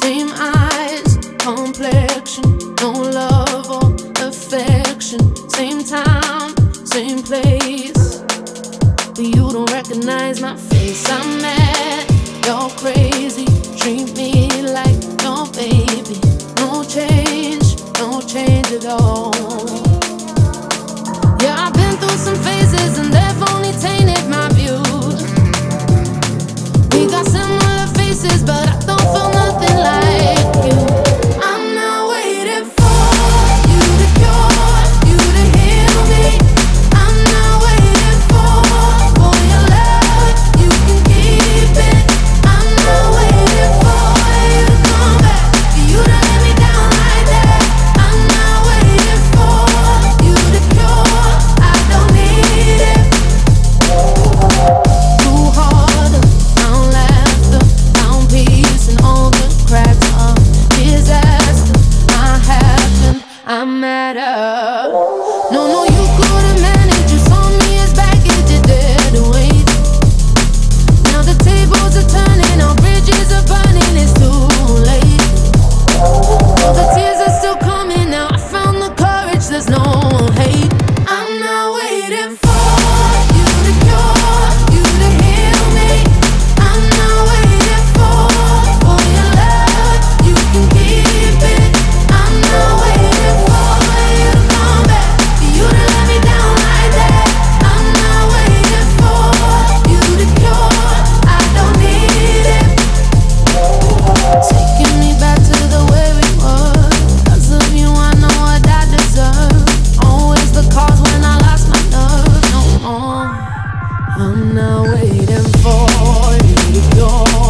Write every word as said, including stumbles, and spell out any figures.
Same eyes, complexion, no love or affection. Same time, same place, but you don't recognize my face. I'm mad, you're crazy, treat me like your baby. No change, no change at all. Yeah, I've been through some phases and they've only tainted my view. We got similar faces, but I don't feel nothing like you. I'm not waiting for you to cure, you to heal me. I'm not waiting for, for your love, you can keep it. I'm not waiting for you to come back, for you to let me down like that. I'm not waiting for you to cure, I don't need it. Too hard, found laughter, found peace in all the cracks of disaster. I happened, I'm mad up. No, no, you couldn't manage, you saw me as baggage, you did wait. Now the tables are turning, our bridges are burning, it's too late. All the tears are still coming, now I found the courage, there's no hate. I'm not waiting for you to cure, you to heal me. I'm not waiting for, for your love, you can keep it. I'm not waiting for you to come back, for you to let me down like that. I'm not waiting for you to cure, I don't need it. Taking me back to the way we were, 'cause of you I know what I deserve. Always the cause when I lost my nerve, no more. I'm not waiting for you to go.